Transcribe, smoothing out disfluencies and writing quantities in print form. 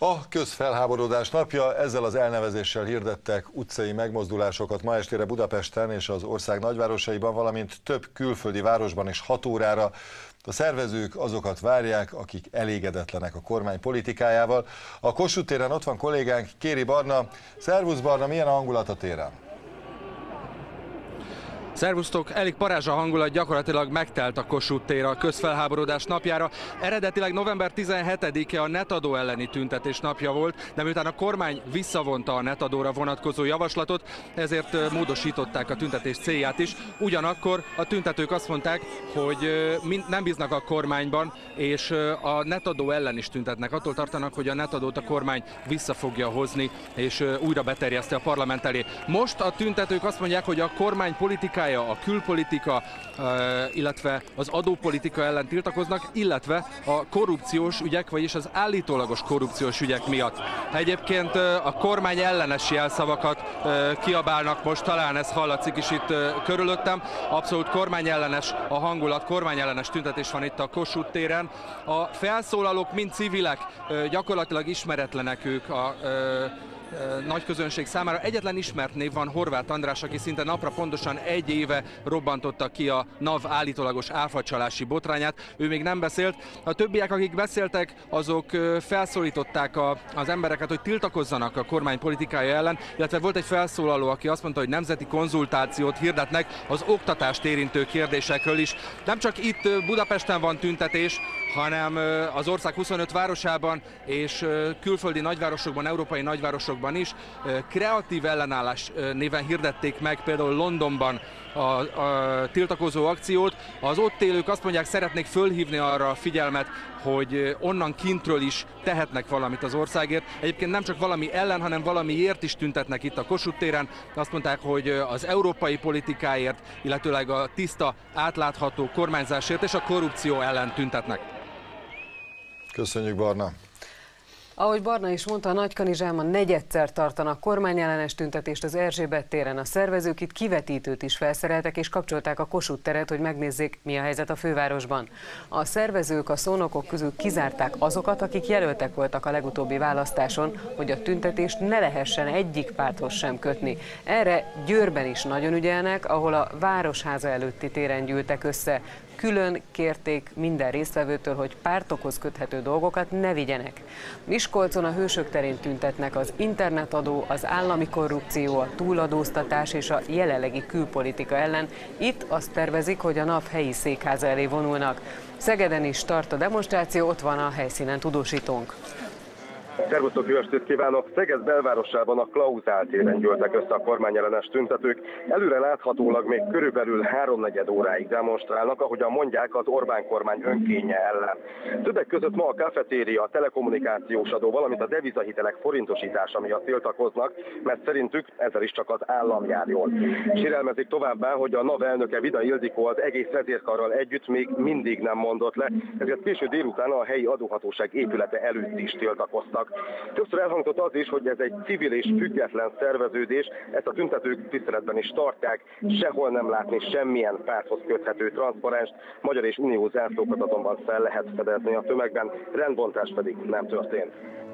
A közfelháborodás napja, ezzel az elnevezéssel hirdettek utcai megmozdulásokat ma estére Budapesten és az ország nagyvárosaiban, valamint több külföldi városban is 6 órára. A szervezők azokat várják, akik elégedetlenek a kormány politikájával. A Kossuth téren ott van kollégánk, Kéri Barna. Szervusz Barna, milyen a hangulat a téren? Szervusztok! Elég parázs a hangulat, gyakorlatilag megtelt a Kossuth tér a közfelháborodás napjára. Eredetileg november 17-e a netadó elleni tüntetés napja volt, de miután a kormány visszavonta a netadóra vonatkozó javaslatot, ezért módosították a tüntetés célját is. Ugyanakkor a tüntetők azt mondták, hogy nem bíznak a kormányban, és a netadó ellen is tüntetnek. Attól tartanak, hogy a netadót a kormány vissza fogja hozni, és újra beterjeszti a parlament elé. Most a tüntetők azt mondják, hogy a kormány politikája, a külpolitika, illetve az adópolitika ellen tiltakoznak, illetve a korrupciós ügyek, vagyis az állítólagos korrupciós ügyek miatt. Egyébként a kormány ellenes jelszavakat kiabálnak most, talán ez hallatszik is itt körülöttem. Abszolút kormányellenes a hangulat, kormányellenes tüntetés van itt a Kossuth téren. A felszólalók mind civilek, gyakorlatilag ismeretlenek ők a nagy közönség számára. Egyetlen ismert név van, Horváth András, aki szinte napra pontosan 1 éve robbantotta ki a NAV állítólagos áfacsalási botrányát. Ő még nem beszélt. A többiek, akik beszéltek, azok felszólították az embereket, hogy tiltakozzanak a kormány politikája ellen, illetve volt egy felszólaló, aki azt mondta, hogy nemzeti konzultációt hirdetnek az oktatást érintő kérdésekről is. Nem csak itt Budapesten van tüntetés, hanem az ország 25 városában és külföldi nagyvárosokban, európai nagyvárosokban is. Kreatív ellenállás néven hirdették meg például Londonban a tiltakozó akciót. Az ott élők azt mondják, szeretnék fölhívni arra a figyelmet, hogy onnan kintről is tehetnek valamit az országért. Egyébként nem csak valami ellen, hanem valamiért is tüntetnek itt a Kossuth téren. Azt mondták, hogy az európai politikáért, illetőleg a tiszta, átlátható kormányzásért és a korrupció ellen tüntetnek. Köszönjük, Barna! Ahogy Barna is mondta, a Nagykanizsában negyedszer tartanak kormányellenes tüntetést az Erzsébet téren. A szervezők itt kivetítőt is felszereltek és kapcsolták a Kossuth teret, hogy megnézzék, mi a helyzet a fővárosban. A szervezők a szónokok közül kizárták azokat, akik jelöltek voltak a legutóbbi választáson, hogy a tüntetést ne lehessen egyik párthoz sem kötni. Erre Győrben is nagyon ügyelnek, ahol a Városháza előtti téren gyűltek össze. Külön kérték minden résztvevőtől, hogy pártokhoz köthető dolgokat ne vigyenek. Miskolcon a Hősök terén tüntetnek az internetadó, az állami korrupció, a túladóztatás és a jelenlegi külpolitika ellen. Itt azt tervezik, hogy a NAV helyi székháza elé vonulnak. Szegeden is tart a demonstráció, ott van a helyszínen tudósítónk. Szervusztok, jó estét kívánok! Szeged belvárosában a Klauzál téren gyűltek össze a kormányellenes tüntetők. Előre láthatólag még körülbelül 3-4 óráig demonstrálnak, ahogyan mondják, az Orbán kormány önkénye ellen. Többek között ma a kafetéria, a telekommunikációs adó, valamint a devizahitelek forintosítása miatt tiltakoznak, mert szerintük ezzel is csak az állam jár jól. Sérelmezik továbbá, hogy a NAV elnöke Vida Ildikó az egész vezérkarral együtt még mindig nem mondott le, ezért késő délután a helyi adóhatóság épülete előtt is tiltakoztak. Többször elhangzott az is, hogy ez egy civil és független szerveződés, ezt a tüntetők tiszteletben is tartják, sehol nem látni semmilyen párthoz köthető transzparenst, magyar és uniós zászlókat azonban fel lehet fedezni a tömegben, rendbontás pedig nem történt.